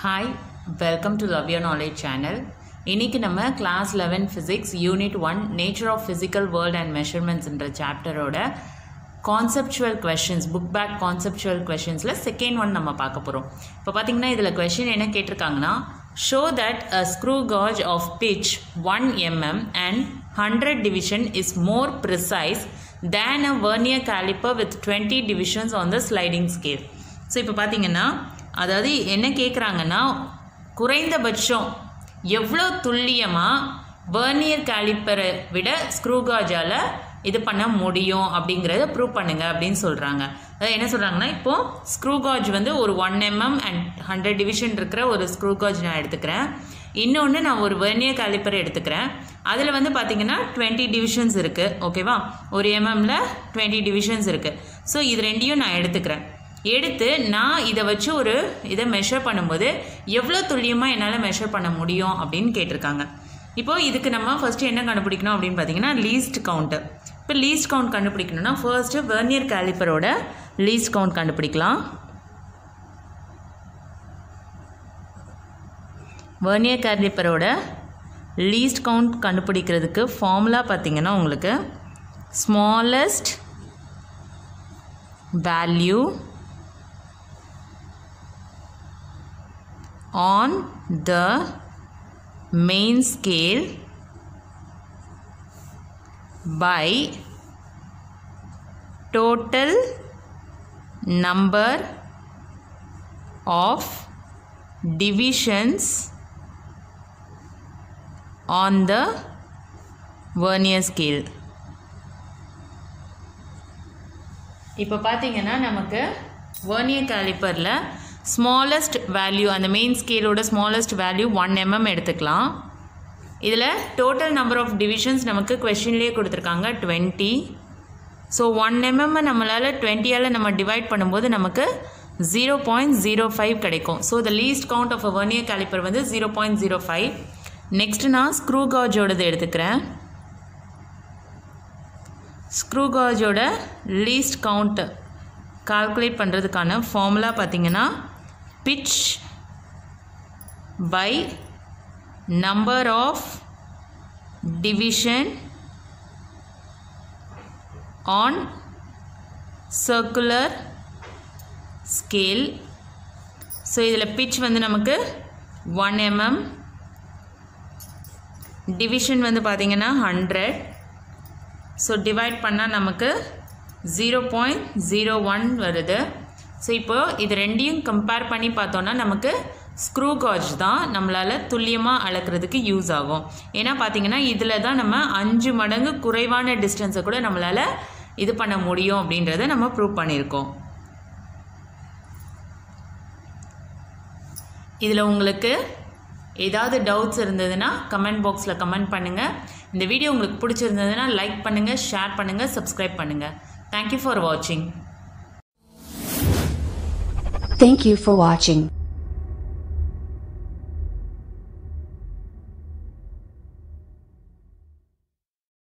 Hi, welcome to Love Your Knowledge channel. இன்னைக்கு நம்ம class 11 physics unit 1 nature of physical world and measurements என்ற சாப்டரோட conceptual questions bookback conceptual questionsல second one நம்ம பார்க்க போறோம். இப்போ பாத்தீங்கன்னா இதுல question என்ன கேட்டிருக்காங்கன்னா show that a screw gauge of pitch 1 mm and 100 division is more precise than a vernier caliper with 20 divisions on the sliding scale. So இப்போ பாத்தீங்கன்னா அதாவது என்ன கேக்குறாங்கன்னா குறைந்தபட்சம் எவ்வளவு துல்லியமா வெர்னியர் காலிப்பரை விட ஸ்க்ரூ காஜால இது பண்ண முடியும் அப்படிங்கறத ப்ரூவ் பண்ணுங்க அப்படினு சொல்றாங்க. அதாவது என்ன சொல்றாங்கன்னா இப்போ ஸ்க்ரூ காஜ் வந்து ஒரு 1 mm and 100 டிவிஷன் இருக்கிற ஒரு ஸ்க்ரூ காஜ் நான் எடுத்துக்கிறேன். இன்னொன்னு நான் ஒரு வெர்னியர் காலிப்பர் எடுத்துக்கிறேன். அதுல வந்து பாத்தீங்கன்னா 20 டிவிஷன்ஸ் இருக்கு. ஓகேவா? ஒரு mm ல 20 டிவிஷன்ஸ் இருக்கு. சோ இது ரெண்டையும் நான் எடுத்துக்கிறேன். எடுத்து நான் இத வச்சு ஒரு இத மெஷர் பண்ணும்போது எவ்வளவு துல்லியமா என்னால மெஷர் பண்ண முடியும் அப்படினு கேட்டிருக்காங்க. இப்போ இதுக்கு நம்ம ஃபர்ஸ்ட் என்ன கண்டுபிடிக்கணும் அப்படினு பாத்தீங்கன்னா லீஸ்ட் கவுண்ட். இப்போ லீஸ்ட் கவுண்ட் கண்டுபிடிக்கணும்னா ஃபர்ஸ்ட் வெர்னியர் காலிப்பரோட லீஸ்ட் கவுண்ட் கண்டுபிடிக்கலாம். வெர்னியர் காலிப்பரோட லீஸ்ட் கவுண்ட் கண்டுபிடிக்கிறதுக்கு ஃபார்முலா பாத்தீங்கன்னா உங்களுக்கு smallest value on the main scale by total number of divisions on the vernier scale. இப்போ பாத்தீங்கன்னா நமக்கு வெர்னியர் காலிப்பர்ல smallest value அந்த மெயின் ஸ்கேலோட smallest value 1 mm எடுத்துக்கலாம். இதுல total number of divisions நமக்கு क्वेश्चनலயே கொடுத்திருக்காங்க 20. so 1 mm நம்மளால 20 ஆல நம்ம டிவைட் பண்ணும்போது நமக்கு 0.05 கிடைக்கும். so the least count of a vernier caliper வந்து 0.05. next நான் screw gauge ஓடது எடுத்துக்கிறேன். screw gauge ஓட least count கால்குலேட் பண்றதுக்கான ஃபார்முலா பாத்தீங்கன்னா pitch by number of division on circular scale. so இதுல pitch வந்து நமக்கு 1 mm, division வந்து பாத்தீங்கன்னா 100. so divide பண்ணா நமக்கு 0.01 வருது. ஸோ இப்போ இது ரெண்டையும் கம்பேர் பண்ணி பார்த்தோன்னா நமக்கு ஸ்க்ரூ காஜ் தான் நம்மளால துல்லியமாக அளக்கிறதுக்கு யூஸ் ஆகும். ஏன்னா பார்த்தீங்கன்னா இதில் தான் நம்ம 5 மடங்கு குறைவான டிஸ்டன்ஸை கூட நம்மளால இது பண்ண முடியும் அப்படின்றத நம்ம ப்ரூவ் பண்ணியிருக்கோம். இதில் உங்களுக்கு ஏதாவது டவுட்ஸ் இருந்ததுன்னா கமெண்ட் பாக்ஸில் கமெண்ட் பண்ணுங்கள். இந்த வீடியோ உங்களுக்கு பிடிச்சிருந்ததுன்னா லைக் பண்ணுங்கள், ஷேர் பண்ணுங்கள், சப்ஸ்கிரைப் பண்ணுங்கள். Thank you for watching. Thank you for watching.